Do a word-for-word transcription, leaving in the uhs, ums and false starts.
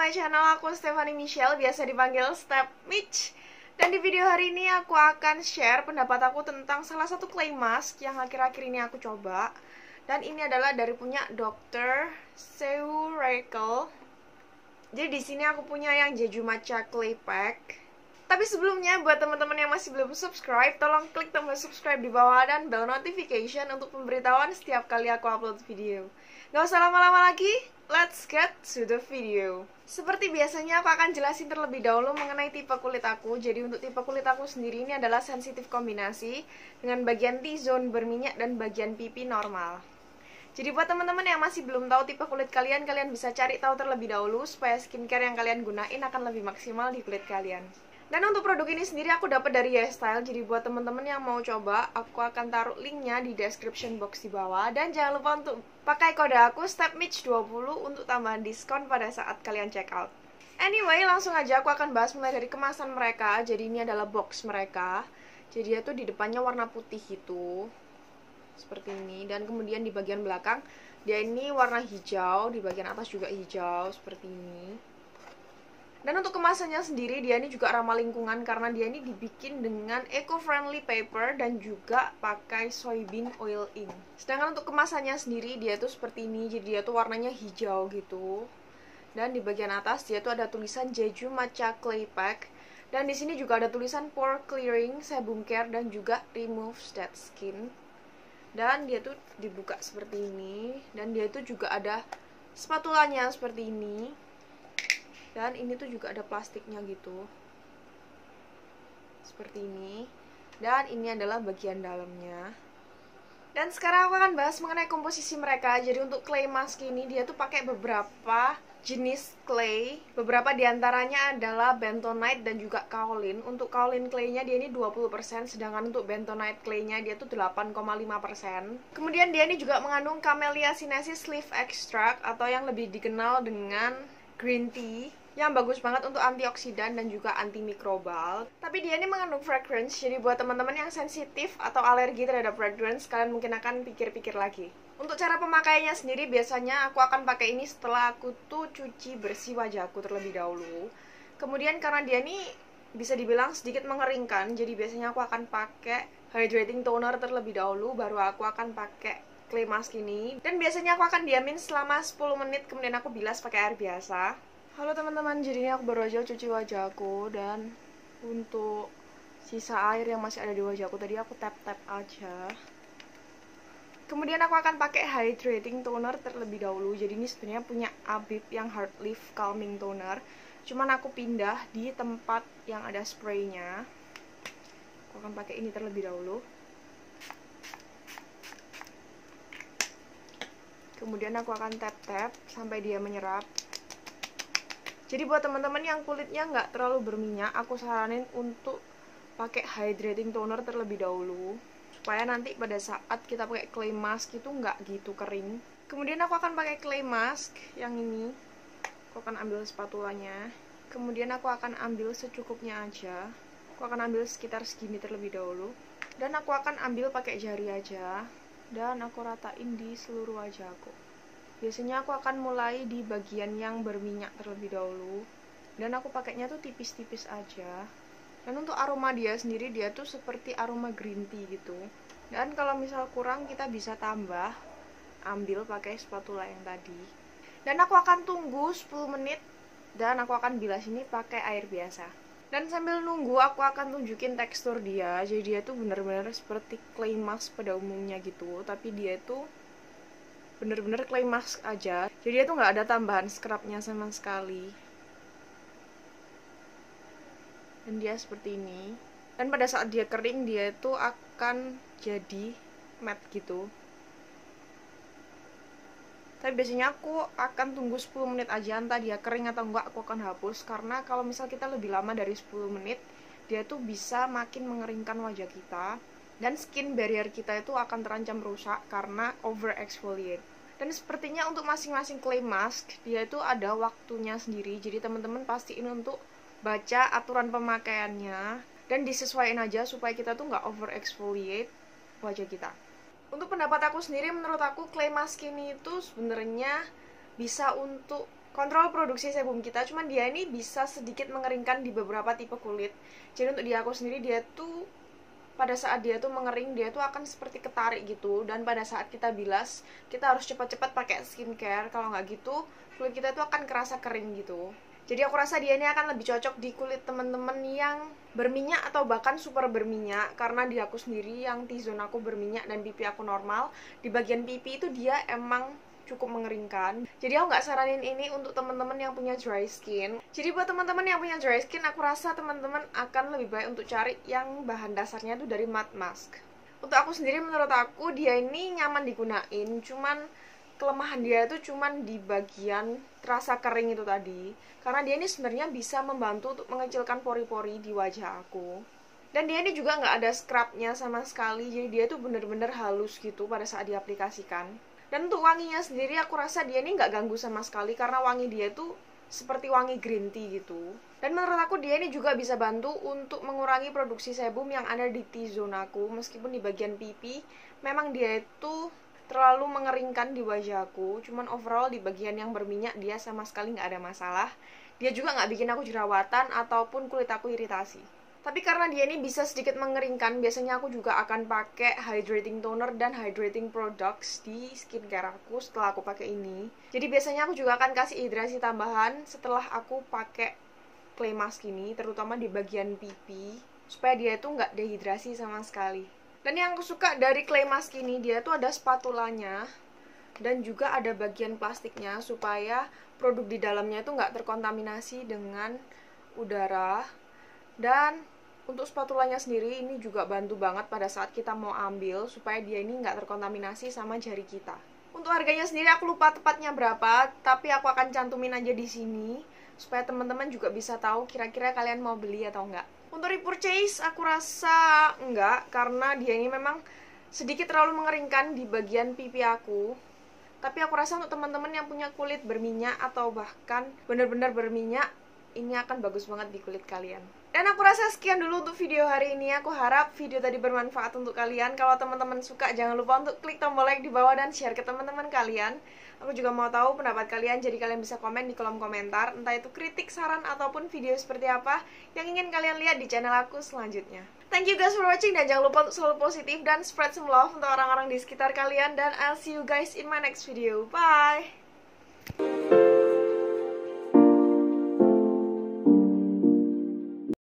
my channel, aku Stephanie Michelle, biasa dipanggil Step Mitch. Dan di video hari ini aku akan share pendapat aku tentang salah satu clay mask yang akhir-akhir ini aku coba. Dan ini adalah dari punya dokter Seuracle. Jadi di sini aku punya yang Jeju Matcha Clay Pack. Tapi sebelumnya, buat teman-teman yang masih belum subscribe, tolong klik tombol subscribe di bawah dan bell notification untuk pemberitahuan setiap kali aku upload video. Gak usah lama-lama lagi, let's get to the video. Seperti biasanya, aku akan jelasin terlebih dahulu mengenai tipe kulit aku. Jadi untuk tipe kulit aku sendiri ini adalah sensitif kombinasi dengan bagian T-zone berminyak dan bagian pipi normal. Jadi buat teman-teman yang masih belum tahu tipe kulit kalian, kalian bisa cari tahu terlebih dahulu supaya skincare yang kalian gunain akan lebih maksimal di kulit kalian. Dan untuk produk ini sendiri aku dapat dari YesStyle. Jadi buat teman-teman yang mau coba, aku akan taruh linknya di description box di bawah. Dan jangan lupa untuk pakai kode aku Step Mitch dua puluh untuk tambahan diskon pada saat kalian check out. Anyway, langsung aja aku akan bahas mulai dari kemasan mereka. Jadi ini adalah box mereka. Jadi dia tuh di depannya warna putih gitu, seperti ini. Dan kemudian di bagian belakang dia ini warna hijau, di bagian atas juga hijau, seperti ini. Dan untuk kemasannya sendiri, dia ini juga ramah lingkungan karena dia ini dibikin dengan eco-friendly paper dan juga pakai soybean oil ink. Sedangkan untuk kemasannya sendiri, dia tuh seperti ini, jadi dia tuh warnanya hijau gitu. Dan di bagian atas dia tuh ada tulisan Jeju Matcha Clay Pack. Dan di sini juga ada tulisan pore clearing, sebum care, dan juga removes dead skin. Dan dia tuh dibuka seperti ini. Dan dia tuh juga ada spatulanya seperti ini. Dan ini tuh juga ada plastiknya gitu, seperti ini. Dan ini adalah bagian dalamnya. Dan sekarang aku akan bahas mengenai komposisi mereka. Jadi untuk clay mask ini dia tuh pakai beberapa jenis clay. Beberapa diantaranya adalah bentonite dan juga kaolin. Untuk kaolin claynya dia ini dua puluh persen, sedangkan untuk bentonite claynya dia tuh delapan koma lima persen. Kemudian dia ini juga mengandung Camellia sinensis leaf extract atau yang lebih dikenal dengan green tea, yang bagus banget untuk antioksidan dan juga antimikrobal. Tapi dia ini mengandung fragrance, jadi buat teman-teman yang sensitif atau alergi terhadap fragrance, kalian mungkin akan pikir-pikir lagi. Untuk cara pemakaiannya sendiri, biasanya aku akan pakai ini setelah aku tuh cuci bersih wajahku terlebih dahulu. Kemudian karena dia ini bisa dibilang sedikit mengeringkan, jadi biasanya aku akan pakai hydrating toner terlebih dahulu, baru aku akan pakai clay mask ini. Dan biasanya aku akan diamin selama sepuluh menit, kemudian aku bilas pakai air biasa. Halo teman-teman, jadi ini aku baru aja cuci wajahku. Dan untuk sisa air yang masih ada di wajahku tadi aku tap-tap aja. Kemudian aku akan pakai hydrating toner terlebih dahulu. Jadi ini sebenarnya punya Abib yang Hard Leaf Calming Toner, cuman aku pindah di tempat yang ada spraynya. Aku akan pakai ini terlebih dahulu. Kemudian aku akan tap-tap sampai dia menyerap. Jadi buat teman-teman yang kulitnya nggak terlalu berminyak, aku saranin untuk pakai hydrating toner terlebih dahulu, supaya nanti pada saat kita pakai clay mask itu nggak gitu kering. Kemudian aku akan pakai clay mask yang ini. Aku akan ambil spatulanya. Kemudian aku akan ambil secukupnya aja. Aku akan ambil sekitar segini terlebih dahulu. Dan aku akan ambil pakai jari aja. Dan aku ratain di seluruh wajahku. Biasanya aku akan mulai di bagian yang berminyak terlebih dahulu. Dan aku pakainya tuh tipis-tipis aja. Dan untuk aroma dia sendiri, dia tuh seperti aroma green tea gitu. Dan kalau misal kurang, kita bisa tambah, ambil pakai spatula yang tadi. Dan aku akan tunggu sepuluh menit. Dan aku akan bilas ini pakai air biasa. Dan sambil nunggu, aku akan tunjukin tekstur dia. Jadi dia tuh bener-bener seperti clay mask pada umumnya gitu. Tapi dia tuh bener-bener clay mask aja, jadi dia tuh nggak ada tambahan scrubnya sama sekali. Dan dia seperti ini. Dan pada saat dia kering, dia tuh akan jadi matte gitu. Tapi biasanya aku akan tunggu sepuluh menit aja, entah dia kering atau enggak aku akan hapus. Karena kalau misal kita lebih lama dari sepuluh menit, dia tuh bisa makin mengeringkan wajah kita. Dan skin barrier kita itu akan terancam rusak karena over exfoliate. Dan sepertinya untuk masing-masing clay mask dia itu ada waktunya sendiri. Jadi teman-teman pastiin untuk baca aturan pemakaiannya dan disesuaikan aja supaya kita tuh nggak over exfoliate wajah kita. Untuk pendapat aku sendiri, menurut aku clay mask ini itu sebenarnya bisa untuk kontrol produksi sebum kita, cuman dia ini bisa sedikit mengeringkan di beberapa tipe kulit. Jadi untuk di aku sendiri, dia tuh pada saat dia tuh mengering, dia tuh akan seperti ketarik gitu. Dan pada saat kita bilas, kita harus cepat-cepat pakai skincare. Kalau nggak gitu, kulit kita tuh akan kerasa kering gitu. Jadi aku rasa dia ini akan lebih cocok di kulit temen-temen yang berminyak atau bahkan super berminyak. Karena di aku sendiri yang T-zone aku berminyak dan pipi aku normal, di bagian pipi itu dia emang cukup mengeringkan. Jadi aku nggak saranin ini untuk teman-teman yang punya dry skin. Jadi buat teman-teman yang punya dry skin, aku rasa teman-teman akan lebih baik untuk cari yang bahan dasarnya itu dari matte mask. Untuk aku sendiri, menurut aku dia ini nyaman digunain, cuman kelemahan dia itu cuman di bagian terasa kering itu tadi. Karena dia ini sebenarnya bisa membantu untuk mengecilkan pori-pori di wajah aku. Dan dia ini juga nggak ada scrubnya sama sekali, jadi dia tuh bener-bener halus gitu pada saat diaplikasikan. Dan untuk wanginya sendiri, aku rasa dia ini nggak ganggu sama sekali, karena wangi dia tuh seperti wangi green tea gitu. Dan menurut aku dia ini juga bisa bantu untuk mengurangi produksi sebum yang ada di T-zone aku. Meskipun di bagian pipi memang dia itu terlalu mengeringkan di wajah aku, cuman overall di bagian yang berminyak dia sama sekali nggak ada masalah. Dia juga nggak bikin aku jerawatan ataupun kulit aku iritasi. Tapi karena dia ini bisa sedikit mengeringkan, biasanya aku juga akan pakai hydrating toner dan hydrating products di skincare aku setelah aku pakai ini. Jadi biasanya aku juga akan kasih hidrasi tambahan setelah aku pakai clay mask ini, terutama di bagian pipi, supaya dia itu nggak dehidrasi sama sekali. Dan yang aku suka dari clay mask ini, dia tuh ada spatulanya dan juga ada bagian plastiknya supaya produk di dalamnya itu nggak terkontaminasi dengan udara. Dan untuk spatulanya sendiri ini juga bantu banget pada saat kita mau ambil supaya dia ini nggak terkontaminasi sama jari kita. Untuk harganya sendiri aku lupa tepatnya berapa, tapi aku akan cantumin aja di sini supaya teman-teman juga bisa tahu kira-kira kalian mau beli atau enggak. Untuk repurchase aku rasa enggak, karena dia ini memang sedikit terlalu mengeringkan di bagian pipi aku. Tapi aku rasa untuk teman-teman yang punya kulit berminyak atau bahkan benar-benar berminyak, ini akan bagus banget di kulit kalian. Dan aku rasa sekian dulu untuk video hari ini. Aku harap video tadi bermanfaat untuk kalian. Kalau teman-teman suka, jangan lupa untuk klik tombol like di bawah dan share ke teman-teman kalian. Aku juga mau tahu pendapat kalian, jadi kalian bisa komen di kolom komentar, entah itu kritik, saran, ataupun video seperti apa yang ingin kalian lihat di channel aku selanjutnya. Thank you guys for watching, dan jangan lupa untuk selalu positif dan spread some love untuk orang-orang di sekitar kalian. Dan I'll see you guys in my next video. Bye!